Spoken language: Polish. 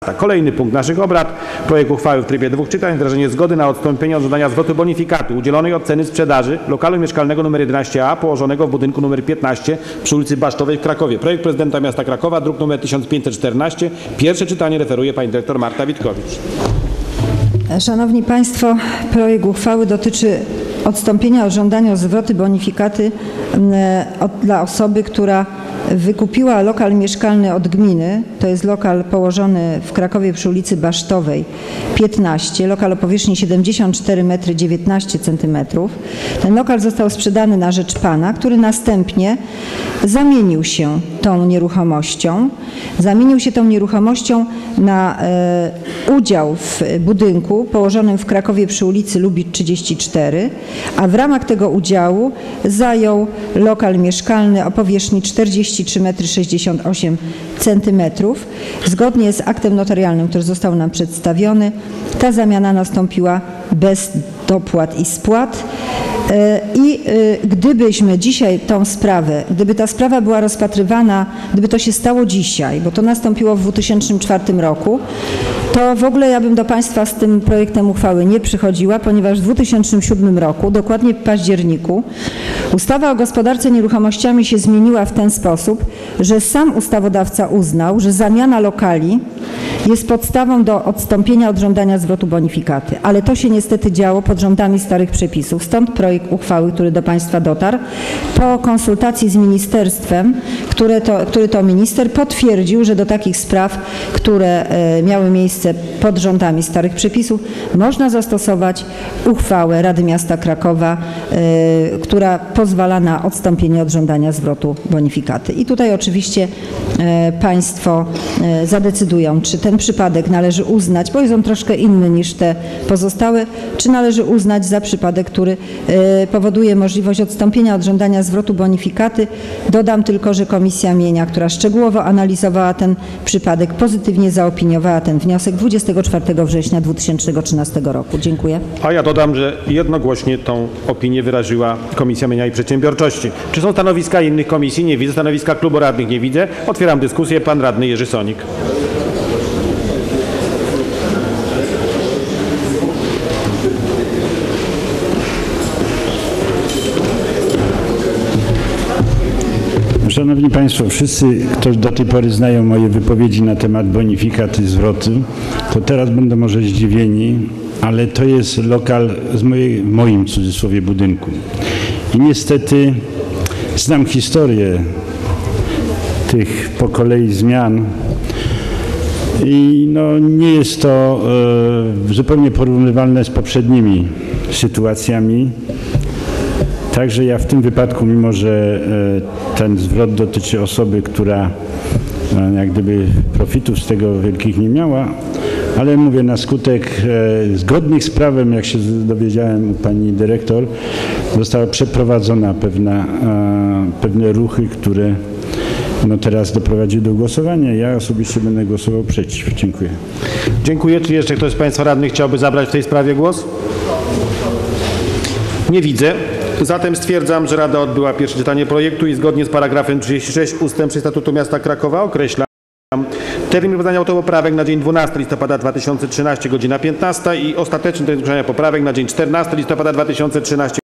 15. Kolejny punkt naszych obrad. Projekt uchwały w trybie 2 czytań. Wyrażenie zgody na odstąpienie od żądania zwrotu bonifikaty udzielonej od ceny sprzedaży lokalu mieszkalnego nr 11a położonego w budynku nr 15 przy ulicy Basztowej w Krakowie. Projekt prezydenta miasta Krakowa, druk nr 1514. Pierwsze czytanie referuje pani dyrektor Marta Witkowicz. Szanowni Państwo, projekt uchwały dotyczy odstąpienia od żądania zwrotu bonifikaty dla osoby, która wykupiła lokal mieszkalny od gminy. To jest lokal położony w Krakowie przy ulicy Basztowej 15, lokal o powierzchni 74 m19 cm. Ten lokal został sprzedany na rzecz pana, który następnie zamienił się tą nieruchomością. Zamienił się tą nieruchomością na udział w budynku położonym w Krakowie przy ulicy Lubicz 34, a w ramach tego udziału zajął lokal mieszkalny o powierzchni 43,68 m. Zgodnie z aktem notarialnym, który został nam przedstawiony, ta zamiana nastąpiła bez dopłat i spłat. I gdybyśmy dzisiaj tą sprawę, gdyby ta sprawa była rozpatrywana, gdyby to się stało dzisiaj, bo to nastąpiło w 2004 roku, to w ogóle ja bym do Państwa z tym projektem uchwały nie przychodziła, ponieważ w 2007 roku, dokładnie w październiku, ustawa o gospodarce nieruchomościami się zmieniła w ten sposób, że sam ustawodawca uznał, że zamiana lokali jest podstawą do odstąpienia od żądania zwrotu bonifikaty. Ale to się niestety działo pod rządami starych przepisów. Stąd projekt uchwały, który do Państwa dotarł, po konsultacji z ministerstwem, który to minister potwierdził, że do takich spraw, które miały miejsce pod rządami starych przepisów, można zastosować uchwałę Rady Miasta Krakowa, która pozwala na odstąpienie od żądania zwrotu bonifikaty. I tutaj oczywiście Państwo zadecydują, czy ten przypadek należy uznać, bo jest on troszkę inny niż te pozostałe, czy należy uznać za przypadek, który powoduje możliwość odstąpienia od żądania zwrotu bonifikaty. Dodam tylko, że Komisja Mienia, która szczegółowo analizowała ten przypadek, pozytywnie zaopiniowała ten wniosek 24 września 2013 roku. Dziękuję. A ja dodam, że jednogłośnie tą opinię wyraziła Komisja Mienia i Przedsiębiorczości. Czy są stanowiska innych komisji? Nie widzę. Stanowiska klubu radnych nie widzę. Otwieram dyskusję. Pan radny Jerzy Sonik. Szanowni Państwo, wszyscy, którzy do tej pory znają moje wypowiedzi na temat bonifikaty zwrotu, to teraz będą może zdziwieni, ale to jest lokal w moim w cudzysłowie budynku. I niestety znam historię tych po kolei zmian i no, nie jest to zupełnie porównywalne z poprzednimi sytuacjami. Także ja w tym wypadku, mimo że ten zwrot dotyczy osoby, która jak gdyby profitów z tego wielkich nie miała, ale mówię, na skutek zgodnych z prawem, jak się dowiedziałem u pani dyrektor, została przeprowadzona pewne ruchy, które no teraz doprowadziły do głosowania. Ja osobiście będę głosował przeciw. Dziękuję. Dziękuję. Czy jeszcze ktoś z Państwa radnych chciałby zabrać w tej sprawie głos? Nie widzę. Zatem stwierdzam, że Rada odbyła pierwsze czytanie projektu i zgodnie z paragrafem 36 ust. 3 Statutu Miasta Krakowa określa termin wydania autopoprawek na dzień 12 listopada 2013, godzina 15 i ostateczny termin zgłoszenia poprawek na dzień 14 listopada 2013.